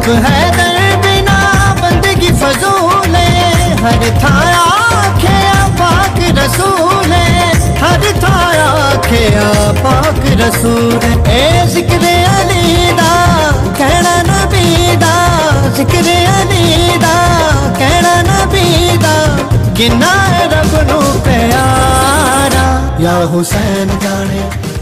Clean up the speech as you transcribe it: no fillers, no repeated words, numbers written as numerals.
है दर बिना बंदगी फजूल है, हर थाया आखे पाक रसूल है, हर थाया आखे पाक रसूल है। ए जिक्र अली दा कहना नबी दा, जिक्र अली दा कहना नबी दा, किन्ना रब नू प्यारा। या हुसैन जाने